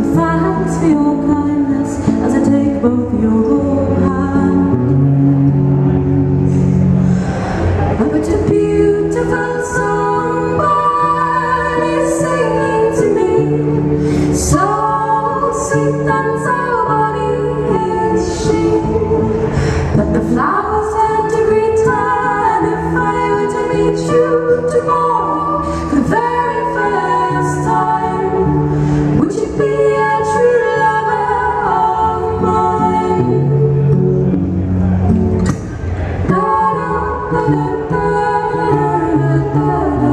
thanks for your kindness as I take both your hands. But a beautiful songbird is singing to me, so sweet and so bonny is she. But the flowers turn to return if I were to meet you tomorrow for the very first time. Would you be a true lover of mine? Da, da, da, da, da, da,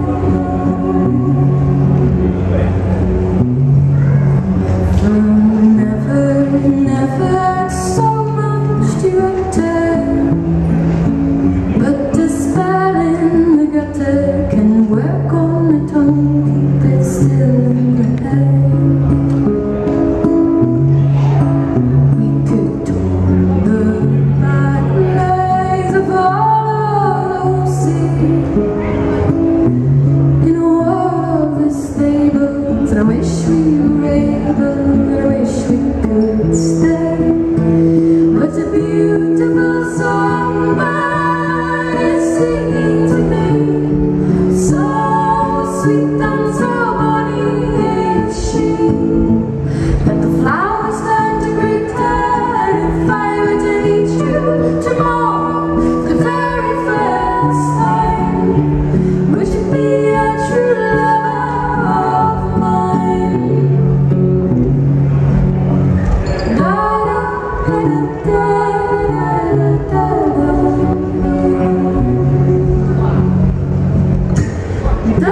never, never so much to attain, but the spell in the gutter can work on the tongue, keep it still in the head. We could tour the back legs of all sea in a world of the stables, and I wish we were able, and I wish we could stay. But a beautiful songbird is singing to me, so sweet and so bonny is she. That the flowers turn to return if I were to meet you tomorrow for the very first time. Would you be a true lover of mine? Da, da, da, da, da, da, da, da, da.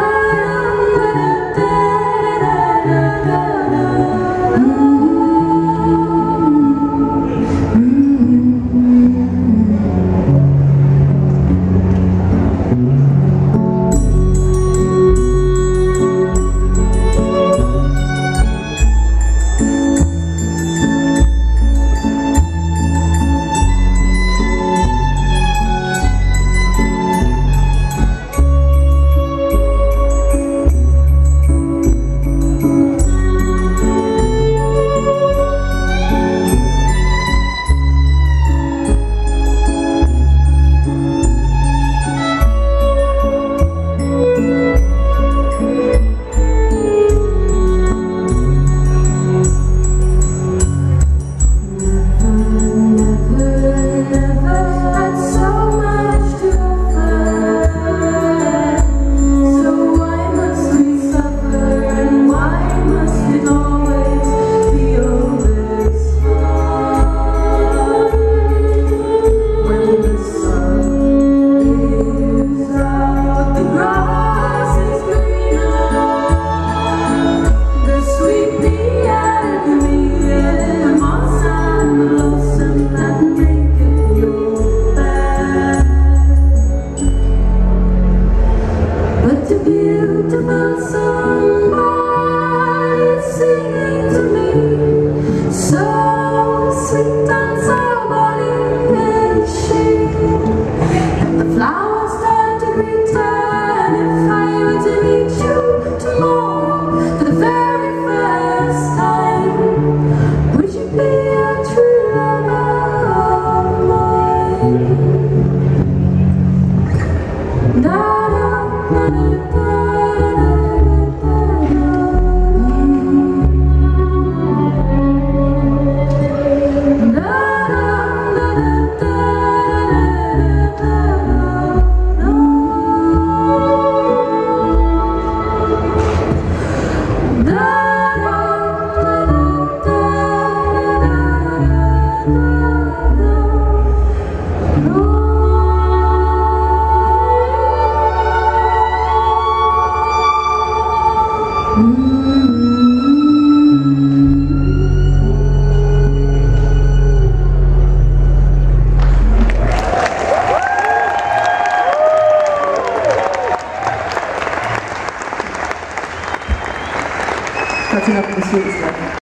Catching up with the sweet stuff.